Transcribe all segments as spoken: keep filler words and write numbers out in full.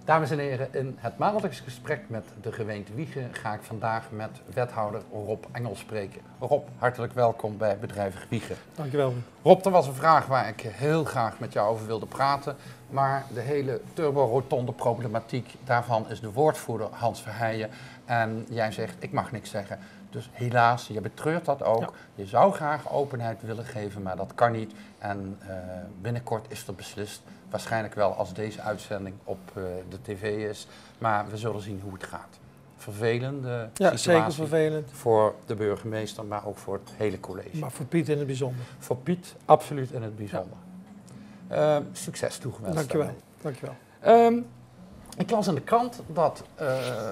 Dames en heren, in het maandelijks gesprek met de gemeente Wijchen ga ik vandaag met wethouder Rob Engel spreken. Rob, hartelijk welkom bij Bedrijvig Wijchen. Dankjewel. Rob, er was een vraag waar ik heel graag met jou over wilde praten, maar de hele turborotonde problematiek, daarvan is de woordvoerder Hans Verheijen en jij zegt ik mag niks zeggen. Dus helaas, je betreurt dat ook. Ja. Je zou graag openheid willen geven, maar dat kan niet. En uh, binnenkort is er beslist, waarschijnlijk wel als deze uitzending op uh, de tv is. Maar we zullen zien hoe het gaat. Vervelende ja, situatie zeker vervelend. Voor de burgemeester, maar ook voor het hele college. Maar voor Piet in het bijzonder. Voor Piet absoluut in het bijzonder. Ja. Uh, succes toegewenst. Dankjewel. Dankjewel. Um, ik las in de krant dat uh,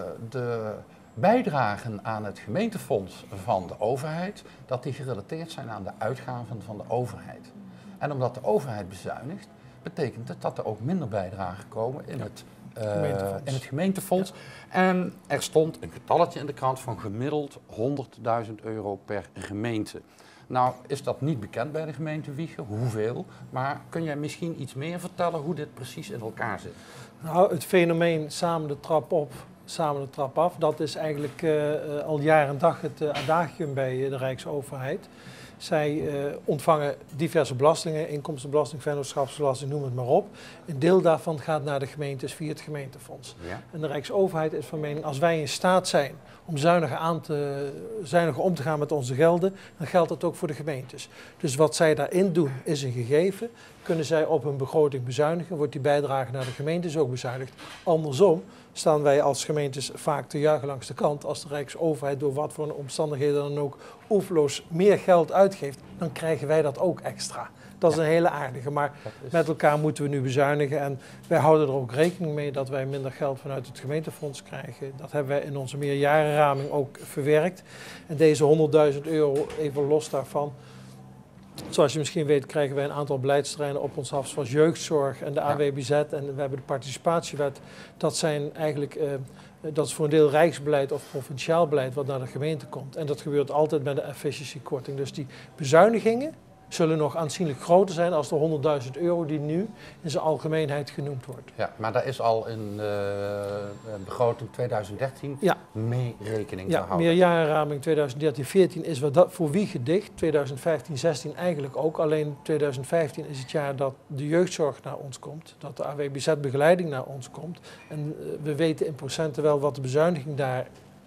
de bijdragen aan het gemeentefonds van de overheid, dat die gerelateerd zijn aan de uitgaven van de overheid. En omdat de overheid bezuinigt, betekent het dat er ook minder bijdragen komen in, ja. het, uh, gemeentefonds. in het gemeentefonds. Ja. En er stond een getalletje in de krant van gemiddeld honderdduizend euro per gemeente. Nou is dat niet bekend bij de gemeente Wijchen, hoeveel, maar kun jij misschien iets meer vertellen hoe dit precies in elkaar zit? Nou, het fenomeen samen de trap op, samen de trap af, dat is eigenlijk uh, al jaar en dag het uh, adagium bij de Rijksoverheid. Zij uh, ontvangen diverse belastingen, inkomstenbelasting, vennootschapsbelasting, noem het maar op. Een deel daarvan gaat naar de gemeentes via het gemeentefonds. Ja. En de Rijksoverheid is van mening, als wij in staat zijn om zuiniger, aan te, zuiniger om te gaan met onze gelden, dan geldt dat ook voor de gemeentes. Dus wat zij daarin doen is een gegeven. Kunnen zij op hun begroting bezuinigen, wordt die bijdrage naar de gemeentes ook bezuinigd. Andersom staan wij als gemeentes vaak te juichen langs de kant. Als de Rijksoverheid door wat voor omstandigheden dan ook oefenloos meer geld uitgeeft, dan krijgen wij dat ook extra. Dat is een hele aardige, maar is... met elkaar moeten we nu bezuinigen en wij houden er ook rekening mee dat wij minder geld vanuit het gemeentefonds krijgen. Dat hebben wij in onze meerjarenraming ook verwerkt. En deze honderdduizend euro, even los daarvan, zoals je misschien weet krijgen wij een aantal beleidsterreinen op ons af, zoals jeugdzorg en de A W B Z en we hebben de participatiewet. Dat zijn eigenlijk, uh, dat is voor een deel rijksbeleid of provinciaal beleid wat naar de gemeente komt. En dat gebeurt altijd met de efficiëntiekorting. Dus die bezuinigingen zullen nog aanzienlijk groter zijn als de honderdduizend euro die nu in zijn algemeenheid genoemd wordt. Ja, maar daar is al in de begroting twintig dertien ja. mee rekening ja, gehouden. Meerjarenraming twintig dertien veertien is wat dat voor wie gedicht, twintig vijftien zestien eigenlijk ook. Alleen twintig vijftien is het jaar dat de jeugdzorg naar ons komt, dat de A W B Z-begeleiding naar ons komt. En uh, we weten in procenten wel wat de bezuiniging daar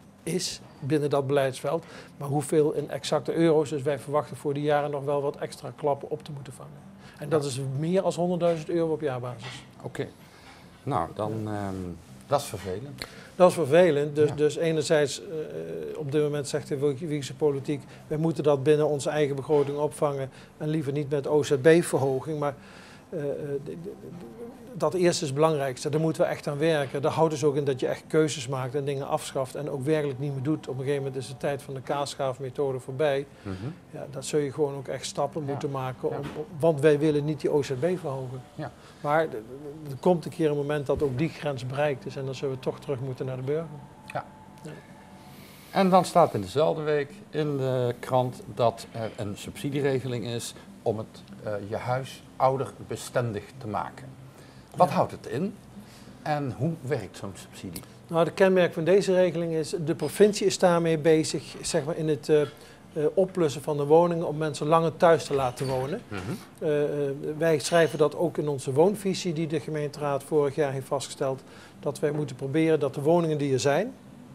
is binnen dat beleidsveld, maar hoeveel in exacte euro's, dus wij verwachten voor die jaren nog wel wat extra klappen op te moeten vangen. En dat is meer dan honderdduizend euro op jaarbasis. Oké, okay. Nou dan, um, dat is vervelend. Dat is vervelend, dus, ja. dus enerzijds uh, op dit moment zegt de Wijchse politiek, wij moeten dat binnen onze eigen begroting opvangen en liever niet met O Z B-verhoging, maar uh, de, de, de, dat eerste is het belangrijkste, daar moeten we echt aan werken. Daar houdt dus ook in dat je echt keuzes maakt en dingen afschaft en ook werkelijk niet meer doet. Op een gegeven moment is de tijd van de kaasschaafmethode voorbij. Mm-hmm. Ja, dat zul je gewoon ook echt stappen ja. moeten maken, om, ja. want wij willen niet die O Z B verhogen. Ja. Maar er komt een keer een moment dat ook die grens bereikt is en dan zullen we toch terug moeten naar de burger. Ja. Ja. En dan staat in dezelfde week in de krant dat er een subsidieregeling is om het, uh, je huis ouderbestendig te maken. Wat ja. houdt het in en hoe werkt zo'n subsidie? Nou, de kenmerk van deze regeling is, de provincie is daarmee bezig, zeg maar in het uh, uh, oplussen van de woningen om mensen langer thuis te laten wonen. Mm-hmm. uh, uh, wij schrijven dat ook in onze woonvisie die de gemeenteraad vorig jaar heeft vastgesteld, dat wij moeten proberen dat de woningen die er zijn,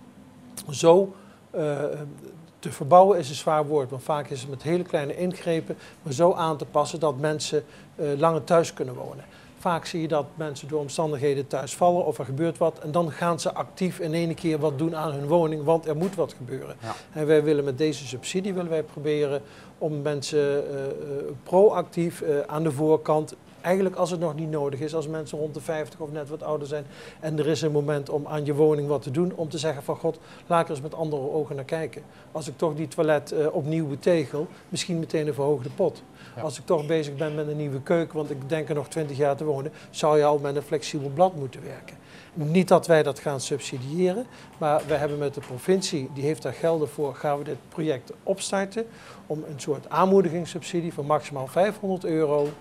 zo uh, te verbouwen is een zwaar woord, want vaak is het met hele kleine ingrepen, maar zo aan te passen dat mensen uh, langer thuis kunnen wonen. Vaak zie je dat mensen door omstandigheden thuis vallen of er gebeurt wat en dan gaan ze actief in één keer wat doen aan hun woning, want er moet wat gebeuren. Ja. En wij willen met deze subsidie willen wij proberen om mensen uh, uh, proactief uh, aan de voorkant, eigenlijk als het nog niet nodig is, als mensen rond de vijftig of net wat ouder zijn en er is een moment om aan je woning wat te doen, om te zeggen van god, laat ik er eens met andere ogen naar kijken. Als ik toch die toilet uh, opnieuw betegel, misschien meteen een verhoogde pot. Ja. Als ik toch bezig ben met een nieuwe keuken, want ik denk er nog twintig jaar te wonen, zou je al met een flexibel blad moeten werken. Niet dat wij dat gaan subsidiëren, maar we hebben met de provincie, die heeft daar gelden voor, gaan we dit project opstarten om een soort aanmoedigingssubsidie van maximaal vijfhonderd euro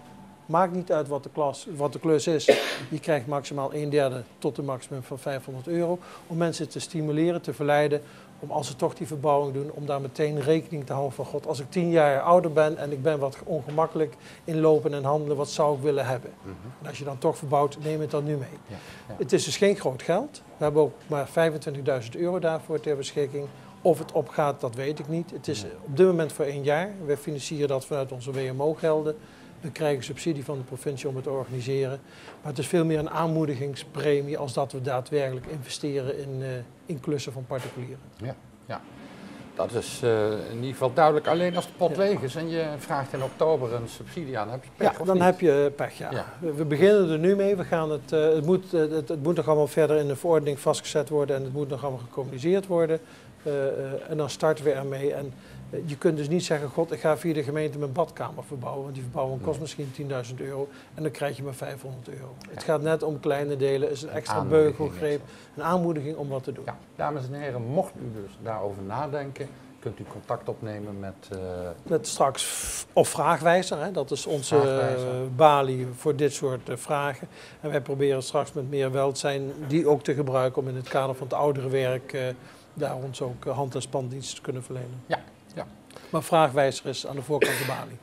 Maakt niet uit wat de, klas, wat de klus is. Je krijgt maximaal een derde tot een maximum van vijfhonderd euro. Om mensen te stimuleren, te verleiden, om als ze toch die verbouwing doen, om daar meteen rekening te houden van God. Als ik tien jaar ouder ben en ik ben wat ongemakkelijk in lopen en handelen, wat zou ik willen hebben? Mm-hmm. En als je dan toch verbouwt, neem het dan nu mee. Ja, ja. Het is dus geen groot geld. We hebben ook maar vijfentwintigduizend euro daarvoor ter beschikking. Of het opgaat, dat weet ik niet. Het is op dit moment voor één jaar. Wij financieren dat vanuit onze W M O-gelden. We krijgen subsidie van de provincie om het te organiseren. Maar het is veel meer een aanmoedigingspremie als dat we daadwerkelijk investeren in, uh, in klussen van particulieren. Ja, ja. Dat is uh, in ieder geval duidelijk. Alleen als de pot ja. leeg is en je vraagt in oktober een subsidie aan, heb je pech. Ja, dan niet? heb je pech, ja. ja. We, we beginnen er nu mee. We gaan het, uh, het, moet, uh, het, het moet nog allemaal verder in de verordening vastgezet worden en het moet nog allemaal gecommuniceerd worden. Uh, uh, en dan starten we ermee. En uh, je kunt dus niet zeggen, god, ik ga via de gemeente mijn badkamer verbouwen, want die verbouwing kost misschien tienduizend euro en dan krijg je maar vijfhonderd euro. Ja. Het gaat net om kleine delen, is een extra beugelgreep, een aanmoediging om wat te doen. Ja, dames en heren, mocht u dus daarover nadenken, kunt u contact opnemen met... Uh... Met straks, of Vraagwijzer, hè? Dat is onze uh, balie voor dit soort uh, vragen. En wij proberen straks met meer welzijn die ook te gebruiken om in het kader van het ouderenwerk uh, daar ons ook uh, hand- en spandienst te kunnen verlenen. Ja, ja. Maar Vraagwijzer is aan de voorkant de balie.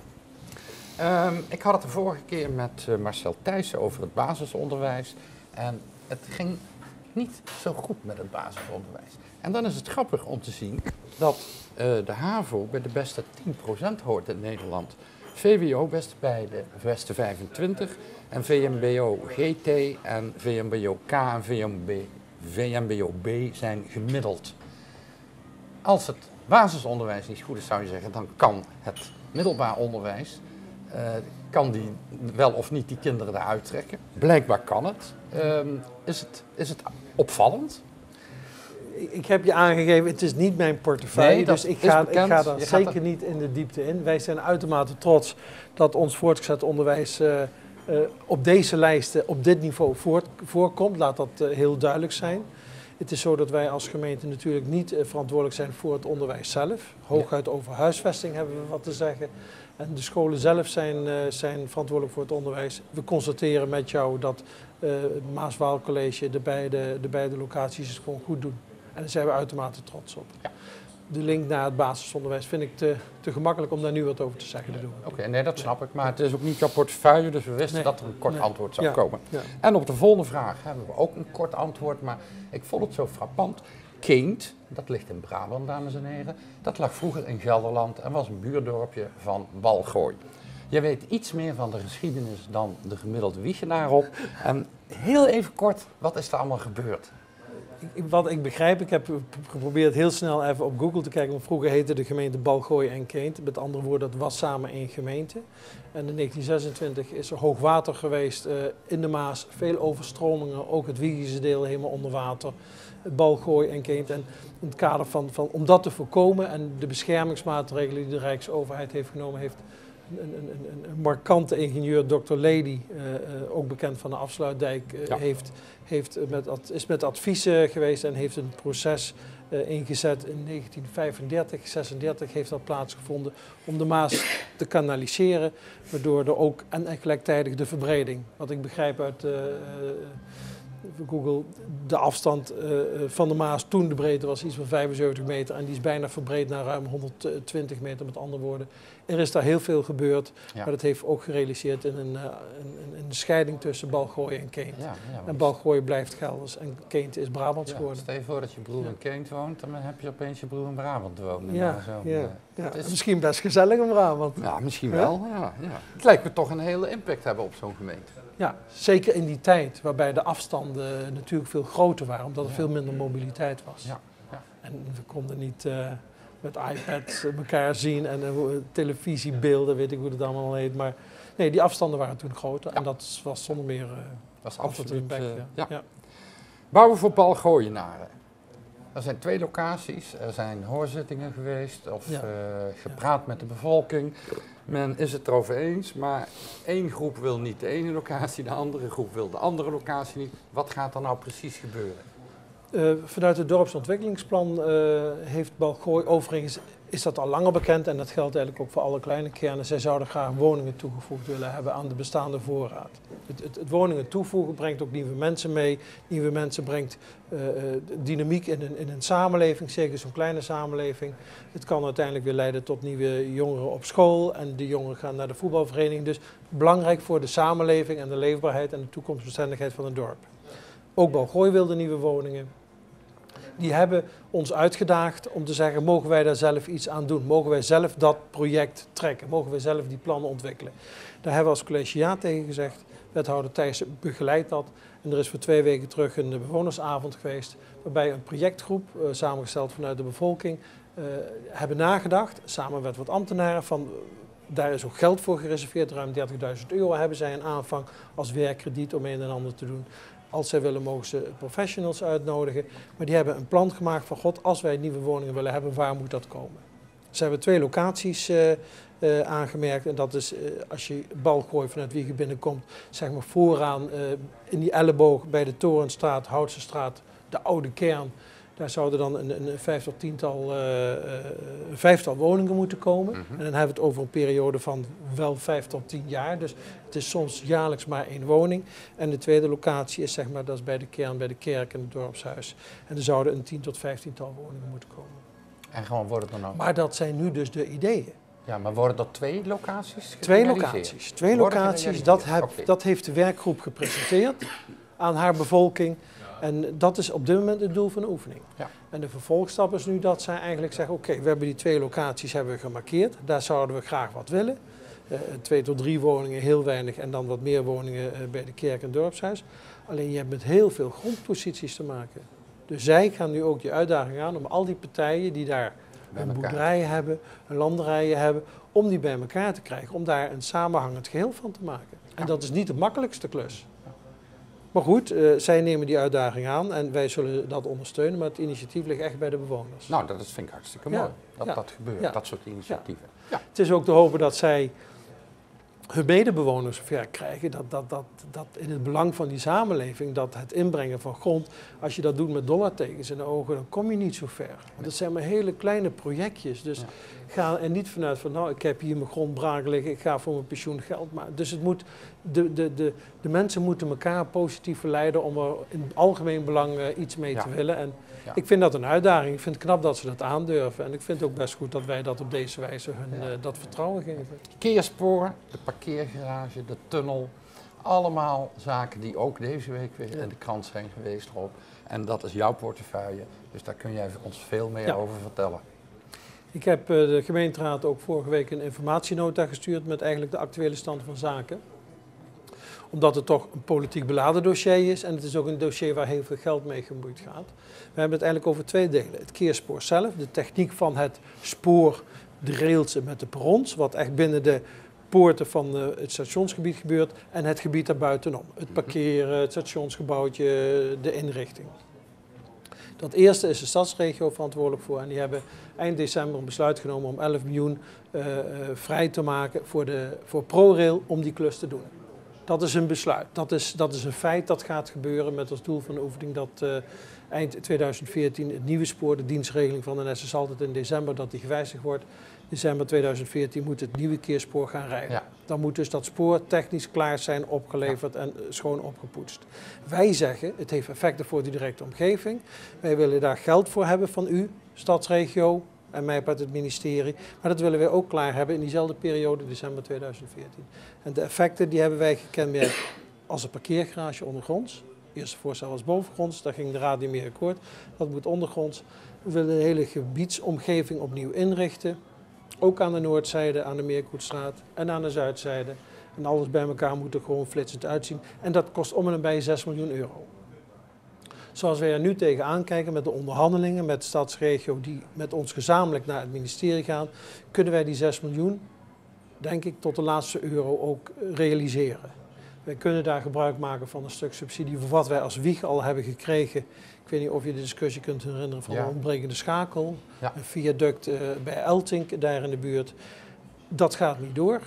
Ja. Um, ik had het de vorige keer met uh, Marcel Thijssen over het basisonderwijs. En het ging niet zo goed met het basisonderwijs. En dan is het grappig om te zien dat uh, de HAVO bij de beste tien procent hoort in Nederland. V W O best bij de beste vijfentwintig en V M B O G T en V M B O K en V M B, V M B O B zijn gemiddeld. Als het basisonderwijs niet goed is, zou je zeggen, dan kan het middelbaar onderwijs, uh, kan die wel of niet die kinderen eruit trekken. Blijkbaar kan het. Um, is het, is het opvallend? Ik heb je aangegeven, het is niet mijn portefeuille, nee, dus ik ga, ik ga daar je zeker er... niet in de diepte in. Wij zijn uitermate trots dat ons voortgezet onderwijs uh, uh, op deze lijsten, op dit niveau voort, voorkomt. Laat dat uh, heel duidelijk zijn. Het is zo dat wij als gemeente natuurlijk niet uh, verantwoordelijk zijn voor het onderwijs zelf. Hooguit over huisvesting hebben we wat te zeggen. En de scholen zelf zijn, uh, zijn verantwoordelijk voor het onderwijs. We constateren met jou dat uh, het Maas-Waal College de beide, de beide locaties het gewoon goed doen. En daar zijn we uitermate trots op. Ja. De link naar het basisonderwijs vind ik te, te gemakkelijk om daar nu wat over te zeggen te doen. Oké, okay, nee, dat snap ik. Maar het is ook niet jouw portefeuille, dus we wisten nee. dat er een kort nee. antwoord zou ja. komen. Ja. En op de volgende vraag hebben we ook een kort antwoord, maar ik vond het zo frappant. Keent, dat ligt in Brabant, dames en heren, dat lag vroeger in Gelderland en was een buurdorpje van Balgooi. Je weet iets meer van de geschiedenis dan de gemiddelde Wijchenaar op. En heel even kort, wat is er allemaal gebeurd? Wat ik begrijp, ik heb geprobeerd heel snel even op Google te kijken, want vroeger heette de gemeente Balgooi en Keent. Met andere woorden, dat was samen één gemeente. En in negentien zesentwintig is er hoogwater geweest uh, in de Maas, veel overstromingen, ook het Wiegische deel helemaal onder water. Balgooi en Keent. En in het kader van, van, om dat te voorkomen en de beschermingsmaatregelen die de Rijksoverheid heeft genomen, heeft een, een, een, een markante ingenieur, dokter Lely, uh, uh, ook bekend van de Afsluitdijk, uh, ja. heeft, heeft met, is met adviezen geweest en heeft een proces uh, ingezet in negentien vijfendertig, zesendertig heeft dat plaatsgevonden om de Maas te kanaliseren, waardoor er ook en, en gelijktijdig de verbreding, wat ik begrijp uit uh, uh, Google, de afstand uh, van de Maas toen de breedte was iets van vijfenzeventig meter en die is bijna verbreed naar ruim honderdtwintig meter. Met andere woorden, er is daar heel veel gebeurd, ja. maar dat heeft ook gerealiseerd in een, uh, een, een scheiding tussen Balgooi en Keent. Ja, ja, en Balgooi blijft Gelders en Keent is Brabants ja, geworden. Stel je voor dat je broer ja. in Keent woont, dan heb je opeens je broer in Brabant wonen. Ja, nou, zo, ja, ja. Is... Misschien best gezellig in Brabant. Ja, misschien wel. Ja? Ja, ja. Het lijkt me toch een hele impact hebben op zo'n gemeente. Ja, zeker in die tijd waarbij de afstanden natuurlijk veel groter waren, omdat er ja. veel minder mobiliteit was. Ja. Ja. En we konden niet uh, met iPads elkaar zien en uh, televisiebeelden, weet ik hoe het allemaal heet. Maar nee, die afstanden waren toen groter ja. en dat was zonder meer uh, was absoluut een bek. Uh, ja. Ja. Ja. Bouwen voor Balgooienaren. Er zijn twee locaties, er zijn hoorzittingen geweest of ja. uh, gepraat ja. met de bevolking. Men is het erover eens, maar één groep wil niet de ene locatie, de andere groep wil de andere locatie niet. Wat gaat er nou precies gebeuren? Uh, vanuit het dorpsontwikkelingsplan uh, heeft Balgooi overigens is dat al langer bekend en dat geldt eigenlijk ook voor alle kleine kernen. Zij zouden graag woningen toegevoegd willen hebben aan de bestaande voorraad. Het, het, het woningen toevoegen brengt ook nieuwe mensen mee. Nieuwe mensen brengt uh, dynamiek in een, in een samenleving, zeker zo'n kleine samenleving. Het kan uiteindelijk weer leiden tot nieuwe jongeren op school en die jongeren gaan naar de voetbalvereniging. Dus belangrijk voor de samenleving en de leefbaarheid en de toekomstbestendigheid van het dorp. Ook Balgoy wilde nieuwe woningen. Die hebben ons uitgedaagd om te zeggen, mogen wij daar zelf iets aan doen? Mogen wij zelf dat project trekken? Mogen wij zelf die plannen ontwikkelen? Daar hebben we als college ja tegen gezegd. Wethouder Thijssen begeleidt dat. En er is voor twee weken terug een bewonersavond geweest, waarbij een projectgroep, uh, samengesteld vanuit de bevolking, uh, hebben nagedacht, samen met wat ambtenaren, van, daar is ook geld voor gereserveerd, ruim dertigduizend euro hebben zij een aanvang als werkkrediet om een en ander te doen. Als zij willen, mogen ze professionals uitnodigen. Maar die hebben een plan gemaakt van, god, als wij nieuwe woningen willen hebben, waar moet dat komen? Ze hebben twee locaties uh, uh, aangemerkt. En dat is, uh, als je Balgoy vanuit Wiegen binnenkomt, zeg maar vooraan uh, in die elleboog bij de Torenstraat, Houtse straat, de oude kern. Daar zouden dan een, een vijftal, tiental, uh, uh, vijftal woningen moeten komen. Mm-hmm. En dan hebben we het over een periode van wel vijf tot tien jaar. Dus het is soms jaarlijks maar één woning. En de tweede locatie is, zeg maar, dat is bij de kern, bij de kerk en het dorpshuis. En er zouden een tien tot vijftiental woningen moeten komen. En gewoon worden er nou... Maar dat zijn nu dus de ideeën. Ja, maar worden dat twee locaties? Twee locaties. Twee locaties, dat, heb, okay. dat heeft de werkgroep gepresenteerd aan haar bevolking. En dat is op dit moment het doel van de oefening. Ja. En de vervolgstap is nu dat zij eigenlijk zeggen, oké, okay, we hebben die twee locaties hebben we gemarkeerd. Daar zouden we graag wat willen. Uh, twee tot drie woningen, heel weinig. En dan wat meer woningen uh, bij de kerk en dorpshuis. Alleen je hebt met heel veel grondposities te maken. Dus zij gaan nu ook die uitdaging aan om al die partijen die daar bij een boerderij hebben, een landerijen hebben, om die bij elkaar te krijgen. Om daar een samenhangend geheel van te maken. En ja. Dat is niet de makkelijkste klus. Maar goed, uh, zij nemen die uitdaging aan en wij zullen dat ondersteunen, maar het initiatief ligt echt bij de bewoners. Nou, dat vind ik hartstikke mooi, ja. dat ja. dat gebeurt, ja. dat soort initiatieven. Ja. Ja. Het is ook te hopen dat zij hun medebewoners zover krijgen, dat, dat, dat, dat in het belang van die samenleving, dat het inbrengen van grond, als je dat doet met dollartekens in de ogen, dan kom je niet zo ver. Want dat zijn maar hele kleine projectjes, dus ja. Ga er niet vanuit van, nou, ik heb hier mijn grond braak liggen, ik ga voor mijn pensioen geld maken. Dus het moet, de, de, de, de mensen moeten elkaar positief verleiden om er in het algemeen belang uh, iets mee ja. te willen. En ja. Ik vind dat een uitdaging, ik vind het knap dat ze dat aandurven. En ik vind het ook best goed dat wij dat op deze wijze hun ja. uh, dat vertrouwen geven. Keerspoor, de parkeergarage, de tunnel, allemaal zaken die ook deze week weer ja. in de krant zijn geweest, Rob. En dat is jouw portefeuille, dus daar kun jij ons veel meer ja. over vertellen. Ik heb uh, de gemeenteraad ook vorige week een informatienota gestuurd met eigenlijk de actuele stand van zaken. Omdat het toch een politiek beladen dossier is en het is ook een dossier waar heel veel geld mee gemoeid gaat. We hebben het eigenlijk over twee delen. Het keerspoor zelf, de techniek van het spoor, de rails met de perrons, wat echt binnen de poorten van uh, het stationsgebied gebeurt en het gebied daarbuitenom. Het parkeren, het stationsgebouwtje, de inrichting. Dat eerste is de stadsregio verantwoordelijk voor en die hebben eind december een besluit genomen om elf miljoen uh, uh, vrij te maken voor, de, voor ProRail om die klus te doen. Dat is een besluit, dat is, dat is een feit dat gaat gebeuren met als doel van de oefening dat uh, eind tweeduizend veertien het nieuwe spoor, de dienstregeling van de N S is altijd in december dat die gewijzigd wordt. December tweeduizend veertien moet het nieuwe keerspoor gaan rijden. Ja. Dan moet dus dat spoor technisch klaar zijn, opgeleverd ja. en schoon opgepoetst. Wij zeggen, het heeft effecten voor de directe omgeving. Wij willen daar geld voor hebben van u, stadsregio en mij uit het ministerie. Maar dat willen wij ook klaar hebben in diezelfde periode, december tweeduizend veertien. En de effecten die hebben wij gekenmerkt als een parkeergarage ondergronds. Het eerste voorstel was bovengronds, daar ging de raad niet meer akkoord. Dat moet ondergronds. We willen de hele gebiedsomgeving opnieuw inrichten. Ook aan de noordzijde, aan de Meerkoetstraat en aan de zuidzijde. En alles bij elkaar moet er gewoon flitsend uitzien. En dat kost om en bij zes miljoen euro. Zoals wij er nu tegenaan kijken met de onderhandelingen met de stadsregio die met ons gezamenlijk naar het ministerie gaan, kunnen wij die zes miljoen, denk ik, tot de laatste euro ook realiseren. Wij kunnen daar gebruik maken van een stuk subsidie voor wat wij als Wieg al hebben gekregen. Ik weet niet of je de discussie kunt herinneren van ja. de ontbrekende schakel. Ja. Een viaduct uh, bij Eltink, daar in de buurt. Dat gaat niet door.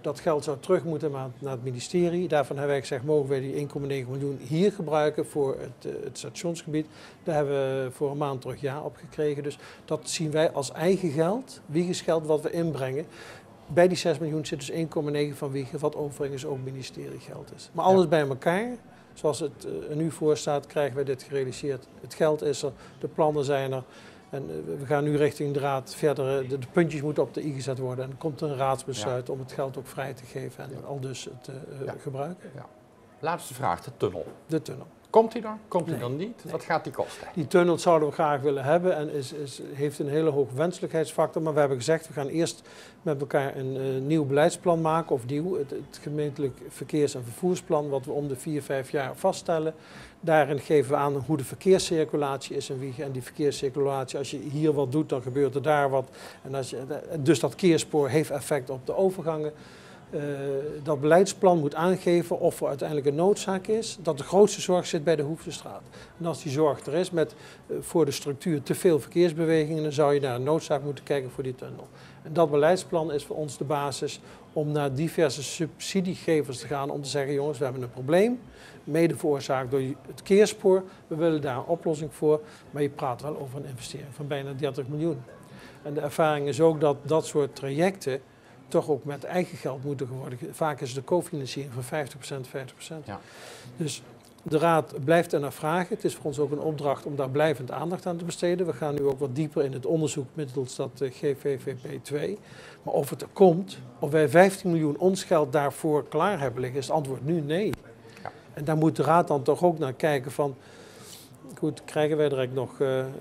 Dat geld zou terug moeten naar het ministerie. Daarvan hebben wij gezegd, mogen wij die één komma negen miljoen hier gebruiken voor het, uh, het stationsgebied. Daar hebben we voor een maand terug ja op gekregen. Dus dat zien wij als eigen geld, wiegersgeld wat we inbrengen. Bij die zes miljoen zit dus één komma negen van Wiegen, wat overigens ook ministeriegeld is. Maar alles ja. bij elkaar, zoals het uh, er nu voor staat, krijgen wij dit gerealiseerd. Het geld is er, de plannen zijn er. En uh, we gaan nu richting de raad verder, uh, de, de puntjes moeten op de i gezet worden. En er komt een raadsbesluit ja. om het geld ook vrij te geven en ja. al dus het uh, ja. gebruiken. Ja. Laatste vraag, de tunnel. De tunnel. Komt die dan? Komt die nee. dan niet? Nee. Wat gaat die kosten? Die tunnel zouden we graag willen hebben en is, is, heeft een hele hoge wenselijkheidsfactor. Maar we hebben gezegd, we gaan eerst met elkaar een uh, nieuw beleidsplan maken. Of nieuw, het, het gemeentelijk verkeers- en vervoersplan, wat we om de vier, vijf jaar vaststellen. Daarin geven we aan hoe de verkeerscirculatie is in Wiegen. En die verkeerscirculatie, als je hier wat doet, dan gebeurt er daar wat. En als je, dus dat keerspoor heeft effect op de overgangen. Uh, dat beleidsplan moet aangeven of er uiteindelijk een noodzaak is, dat de grootste zorg zit bij de Hoefsestraat. En als die zorg er is met uh, voor de structuur te veel verkeersbewegingen, dan zou je naar een noodzaak moeten kijken voor die tunnel. En dat beleidsplan is voor ons de basis om naar diverse subsidiegevers te gaan om te zeggen, jongens, we hebben een probleem, mede veroorzaakt door het keerspoor, we willen daar een oplossing voor, maar je praat wel over een investering van bijna dertig miljoen. En de ervaring is ook dat dat soort trajecten toch ook met eigen geld moeten worden. Vaak is de cofinanciering van vijftig procent, vijftig procent. Ja. Dus de raad blijft er naar vragen. Het is voor ons ook een opdracht om daar blijvend aandacht aan te besteden. We gaan nu ook wat dieper in het onderzoek middels dat G V V P twee. Maar of het er komt, of wij vijftien miljoen ons geld daarvoor klaar hebben liggen, is het antwoord nu nee. Ja. En daar moet de raad dan toch ook naar kijken van, goed, krijgen wij direct nog, uh, uh,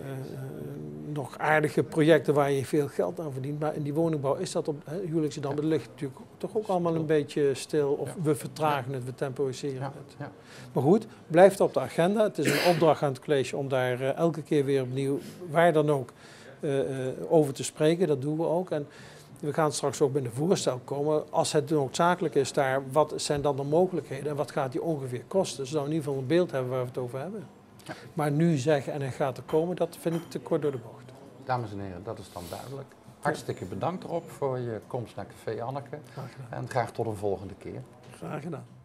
nog aardige projecten waar je veel geld aan verdient. Maar in die woningbouw is dat op uh, huwelijksdam, ja. dat ligt natuurlijk toch ook allemaal een beetje stil. Of ja. we vertragen ja. het, we temporiseren ja. het. Ja. Maar goed, blijft op de agenda. Het is een opdracht aan het college om daar uh, elke keer weer opnieuw, waar dan ook, uh, uh, over te spreken. Dat doen we ook. En we gaan straks ook met een voorstel komen. Als het noodzakelijk is daar, wat zijn dan de mogelijkheden en wat gaat die ongeveer kosten? Zodat we in ieder geval een beeld hebben waar we het over hebben. Ja. Maar nu zeggen en hij gaat er komen, dat vind ik te kort door de bocht. Dames en heren, dat is dan duidelijk. Hartstikke bedankt erop voor je komst naar Café Anneke. En graag tot een volgende keer. Graag gedaan.